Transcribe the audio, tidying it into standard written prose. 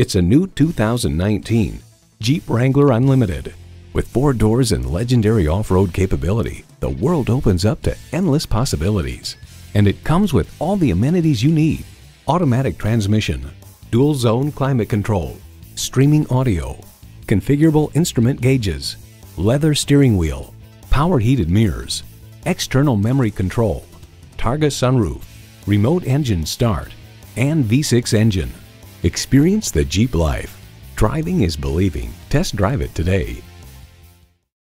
It's a new 2019 Jeep Wrangler Unlimited. With 4 doors and legendary off-road capability, the world opens up to endless possibilities. And it comes with all the amenities you need: automatic transmission, dual zone climate control, streaming audio, configurable instrument gauges, leather steering wheel, power heated mirrors, external memory control, Targa sunroof, remote engine start, and V6 engine. Experience the Jeep life. Driving is believing. Test drive it today.